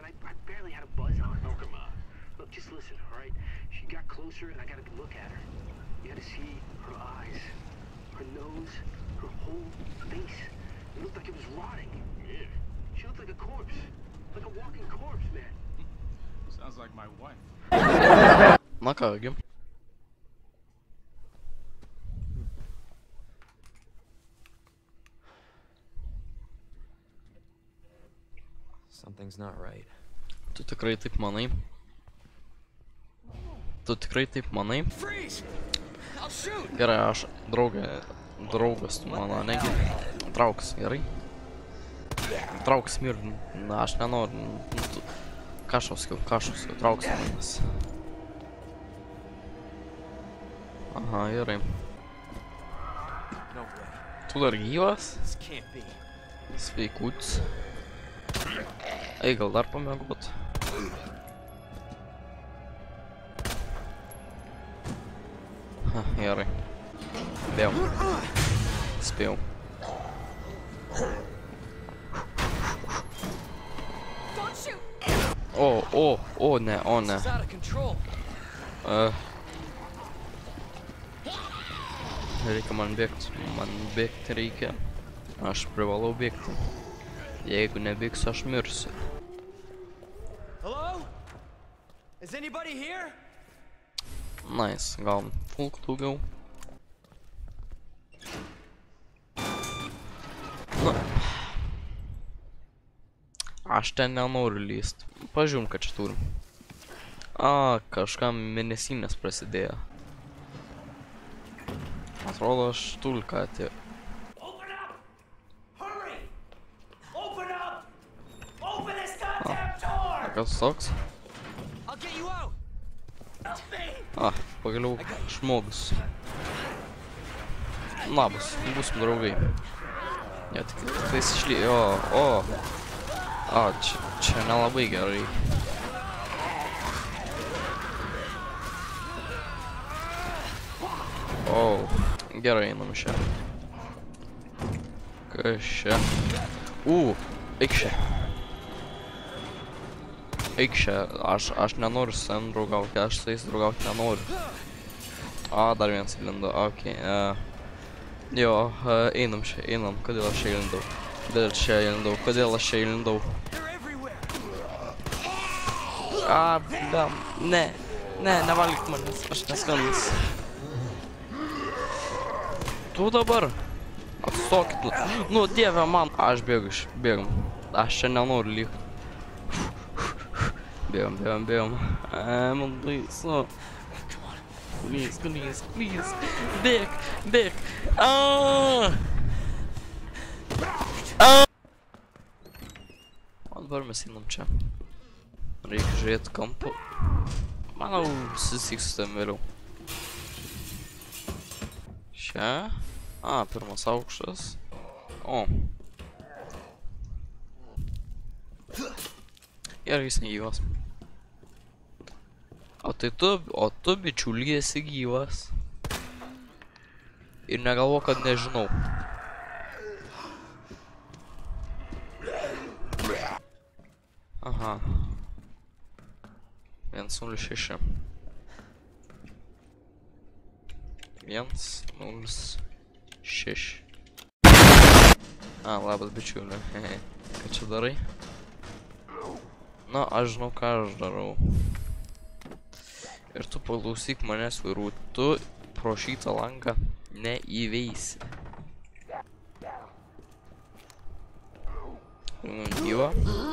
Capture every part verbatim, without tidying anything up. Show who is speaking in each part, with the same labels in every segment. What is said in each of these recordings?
Speaker 1: man. I, I barely had a buzz on. Oh, come on. Look, just listen, all right? She got closer, and I got a good look at her. You had to see her eyes, her nose, her whole face. It looked like it was rotting. Yeah. She looked like a corpse. Like a walking corpse, man.
Speaker 2: Sounds like my wife.
Speaker 3: Накагим.
Speaker 4: Something's not right.
Speaker 3: Tu tikrai taip manai? Tu tikrai taip manai? Gerai, aš draugė, draugas tu mano, negi. Trauks, gerai? Trauks mir, na aš nenoriu. Kašovskiu, kašovskiu, trauks manas. Aha, gerai. Tu dar gyvas? Sveikutis. Ei, gal dar pamėgot? Ha, gerai. Bėjau. Spėjau. O, o, o, ne, o, ne. Uh, reikia man bėgti. Man bėgti reikia. Aš privalau bėgti. Jeigu nebėgsiu, aš mirsiu.
Speaker 5: Hello? Is anybody here?
Speaker 3: Nice, gal fulk daugiau. Na. Aš ten nenoriu lyst. Pažiūrim, kad čia turim. A, kažkam mėnesinės prasidėjo. Atrodo, aš tulką atėjau. Kas toks? A, pagaliau žmogus. Labas, būsim draugai. Ne, tik tais išly... O, o. A, čia, čia nelabai gerai. O, gerai einam čia. Kas čia? U, eik čia. Eik čia, aš, aš nenoriu su savim draugauti, aš su jais draugauti nenoriu. A, dar vienas įlindo, okei. Jo, einam čia, einam, kodėl aš čia įlindau? Kodėl čia įlindau, kodėl aš čia įlindau? A, bam, ne, ne, nevalgyk manęs, aš neskanas. Tu dabar? Atstokit, nu dieve man. Aš bėgu, bėgam, aš čia nenoriu likti. Bėgam, bėgam, bėgam. Eee, man baisu. Please, please, please. Bėg, bėg. Aaaa! Aaaa! O dabar mes einam čia. Reikia žiūrėti kampų. Manau, susitiks su tam vėliau. Čia. A, pirmas aukštas. O. Gerai, jis negyvas. O tai tu, o tu bičiuli esi gyvas. Ir negalvo, kad nežinau. Aha. vienas nulis šeši. vienas nulis šeši. A, labas bičiuli. Ką čia darai? Na, aš žinau, ką aš darau. Ir tu paklausyk manęs, vairu, tu pro šitą langą neįveisi. Gyva.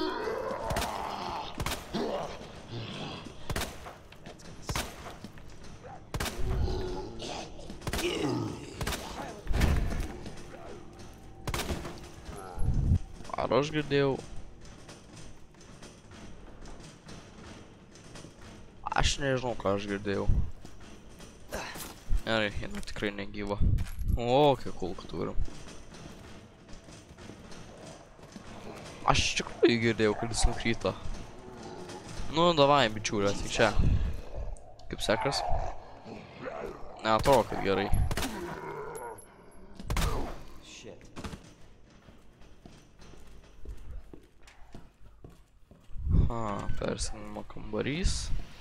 Speaker 3: Ar aš girdėjau? Aš nežinau, ką aš girdėjau. Gerai, jinai tikrai negyva. O, kiek kulkų turim. Aš iš tikrųjų girdėjau, kad jis nukryta. Nu, davai, bičiulė, tik čia. Kaip sekas? Ne, atrodo, kad gerai. Aha, persinimo kambarys.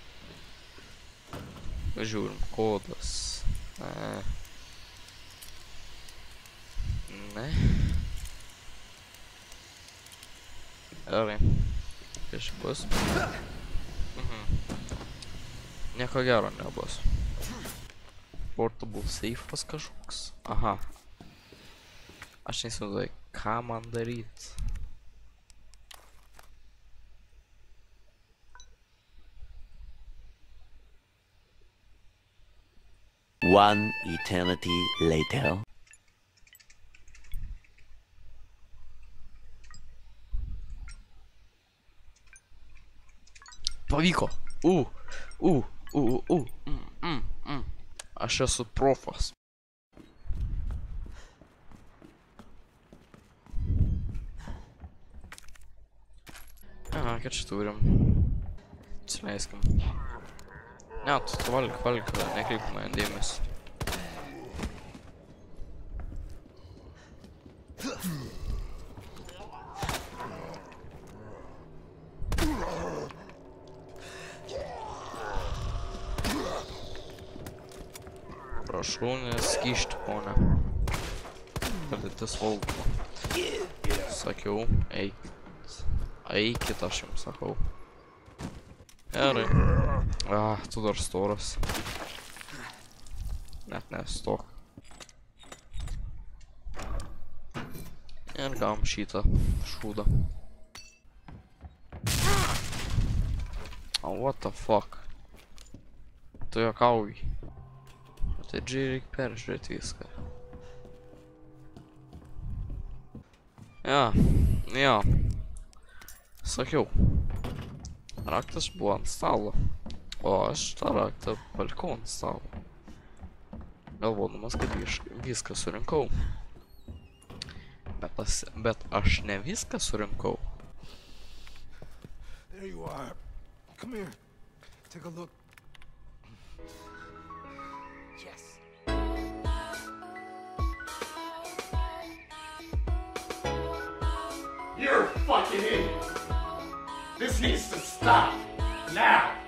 Speaker 3: Žiūrim, kodas. Ne. Ne. Gerai. Kas bus? Mhm. Nieko gero nebus. Portable safe'as kažkoks. Aha. Aš neįsivaizduoju, ką man daryt.
Speaker 6: One eternity later.
Speaker 3: Pavyko. U, u, u, u, mm, mm, mm. Aš esu profas. Aha, ką čia turim? Atsileiskim. Ne, tu, tu valgyk, valgyk, nekreip man dėmesį. Prašau, neskyšti, ponia. Padėtis valdoma. Sakiau, eikit. Eikit, aš jums sakau. Gerai. Ah, tu dar storas. Net nestok. Ir gavom šitą šūdą. Oh, what the fuck? Tu juokauji. Tai džiai reikia peržiūrėti viską. Ja, ja. Sakiau. Raktas buvo ant stalo. O aš tą raktą palikau ant stalo. Galvodamas, kad viską surinkau. Bet, as, bet aš ne viską surinkau.
Speaker 7: There you are. Come here. Take a look.
Speaker 5: Yes.
Speaker 8: You're a fucking idiot. This needs to stop. Now.